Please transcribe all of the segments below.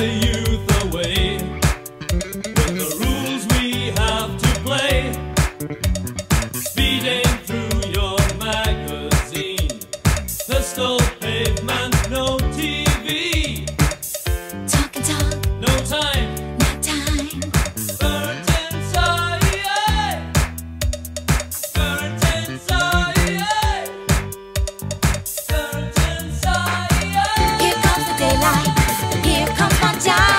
the youth away with the rules we have to play. Speeding through your magazine, pistol pavement, no TV. Talk and talk, No time, not time. burnt inside, burnt inside, burnt inside. Here comes the daylight, here comes my job.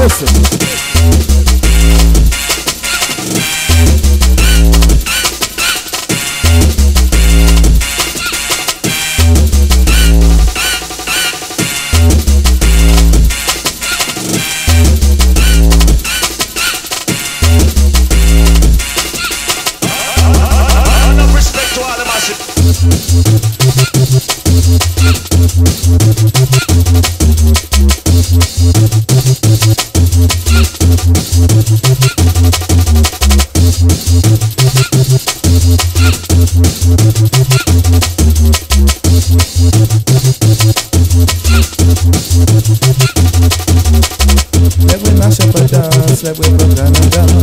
Let we put down and down.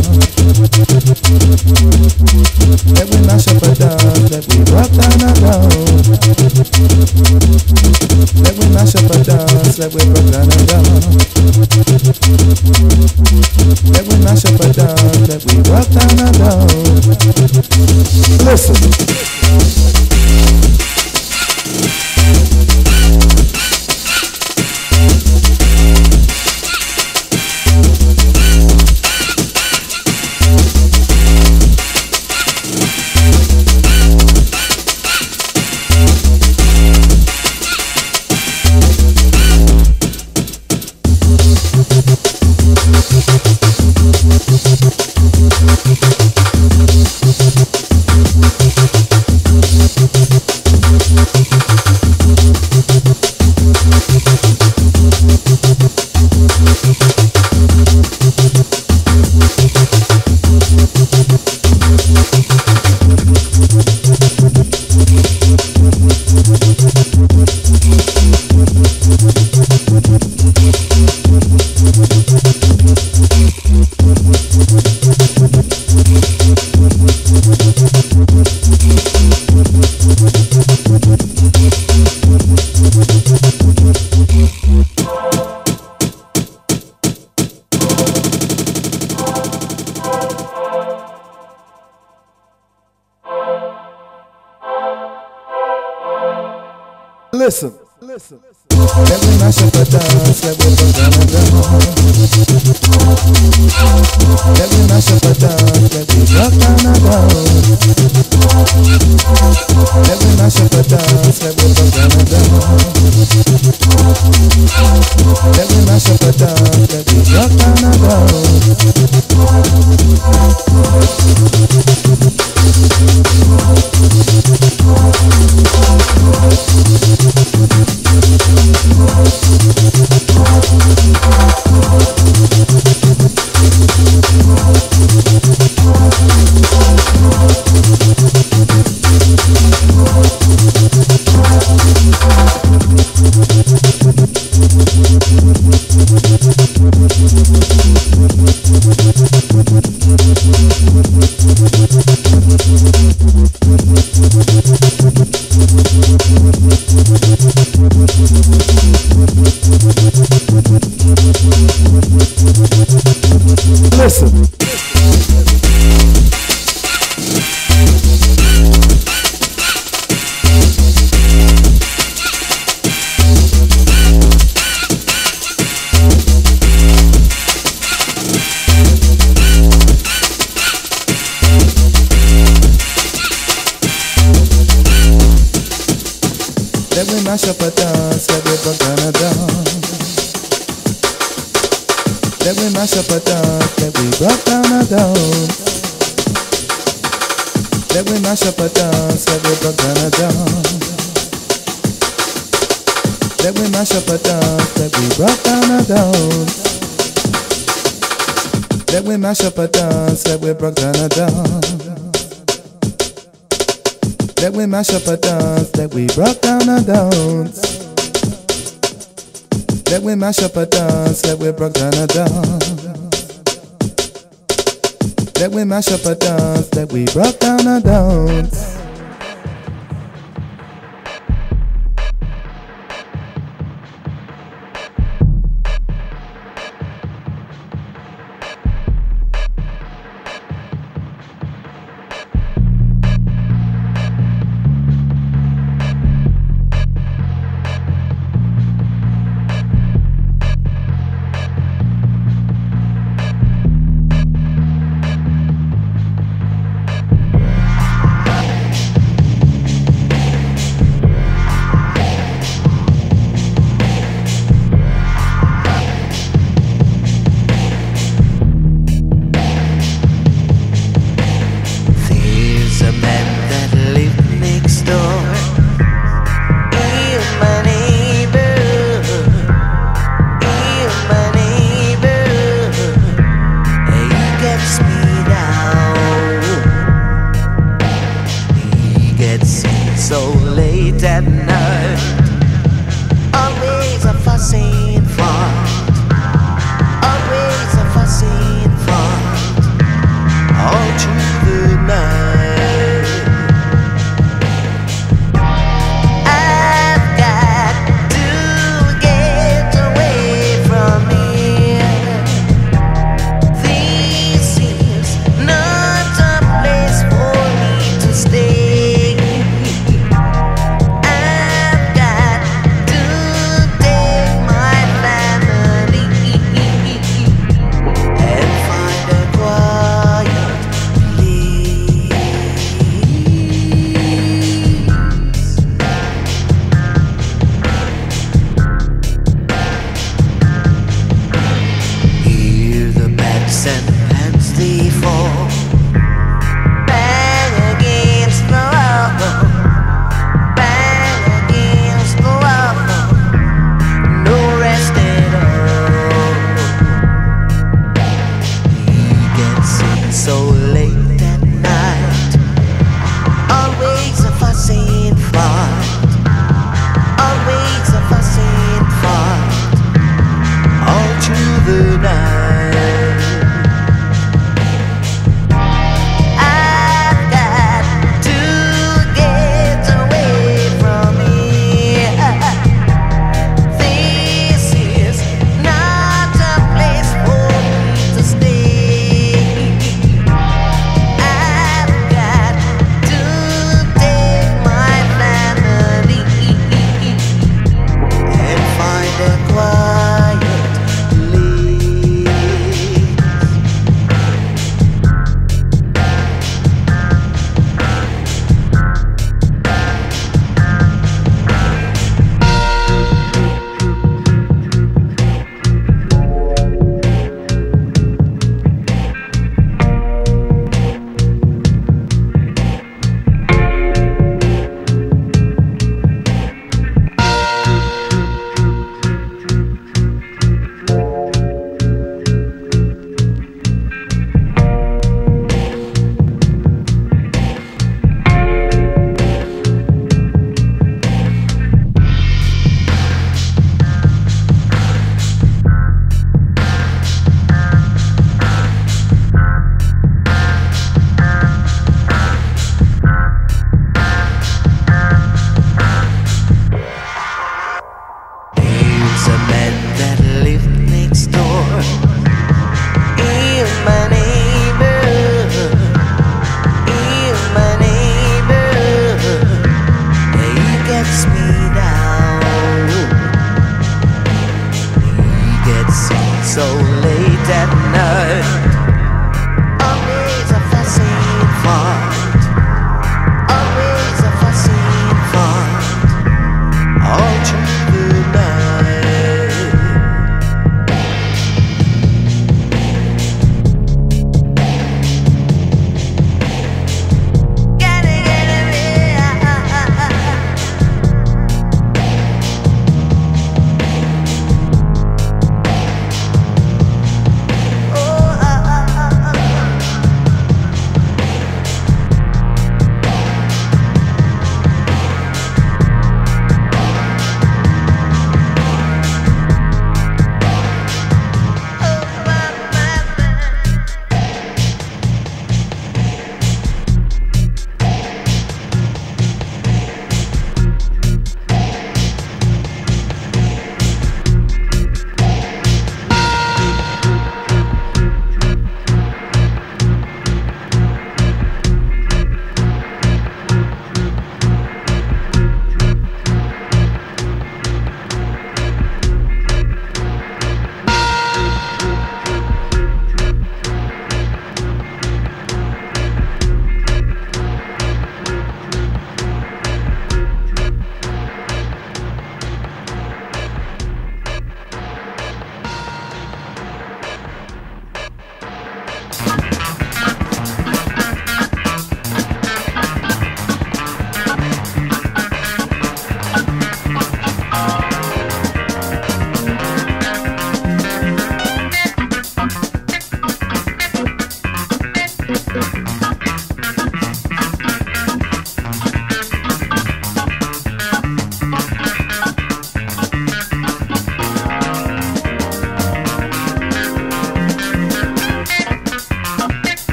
Let we mash up a dance. Let we rock down and down. Let we mash up a dance. Let we rock down and down. Let we mash up a dance. Let we rock down and down. Listen. Listen. Let me mash up a dance, let me put down and down. Let me mash up a dance, let me rock down and down. Let me mash up a dance, let me put down and down. Let me mash up a dance, let me rock down and listen. Let me mash up a dance, let me put down and down. Let me mash up a dance, let me rock down and down. Let me mash up a dance, let me put down and down. Let me mash up a dance, let me rock down and down. Let me mash up a dance, let me rock down and down. Let me mash up a dance, let we rock down and dance. Let me mash up a dance, let we rock down and dance. Let me mash up a dance, let we rock down and dance. face and hands they fall. Bang against the wall, bang against the wall. No rest at all. He gets in so late at night, always a fussing fight, always a fussing fight, all through the night. I've got to get away from here. This is not a place for me to stay. I've got to take my family and find a quiet place. There's a man that lived next door in my neighborhood, in my neighborhood. He gets me down. He gets in so late at night,